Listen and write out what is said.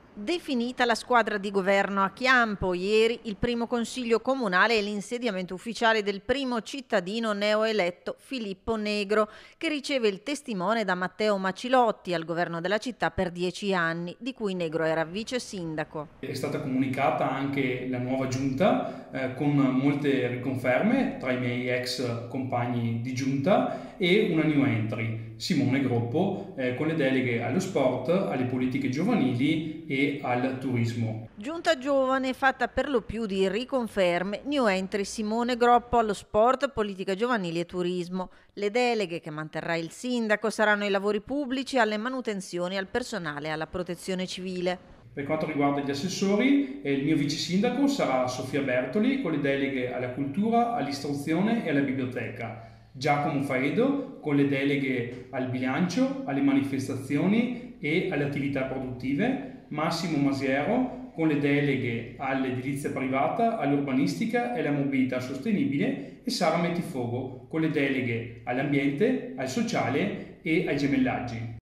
Definita la squadra di governo a Chiampo, ieri il primo consiglio comunale e l'insediamento ufficiale del primo cittadino neoeletto Filippo Negro, che riceve il testimone da Matteo Macilotti al governo della città per 10 anni, di cui Negro era vice sindaco. È stata comunicata anche la nuova giunta con molte riconferme tra i miei ex compagni di giunta e una new entry, Simone Groppo, con le deleghe allo sport, alle politiche giovanili e al turismo. Giunta giovane fatta per lo più di riconferme, new entry Simone Groppo allo sport, politica giovanili e turismo. Le deleghe che manterrà il sindaco saranno ai lavori pubblici, alle manutenzioni, al personale e alla protezione civile. Per quanto riguarda gli assessori, il mio vice sindaco sarà Sofia Bertoli con le deleghe alla cultura, all'istruzione e alla biblioteca. Giacomo Faedo con le deleghe al bilancio, alle manifestazioni e alle attività produttive. Massimo Masiero con le deleghe all'edilizia privata, all'urbanistica e alla mobilità sostenibile e Sara Mettifogo con le deleghe all'ambiente, al sociale e ai gemellaggi.